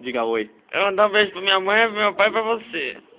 Diga oi. Eu vou mandar um beijo pra minha mãe, pro meu pai e pra você.